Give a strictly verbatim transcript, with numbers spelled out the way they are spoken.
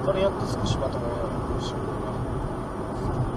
これやって少しまともになるかもしれないな。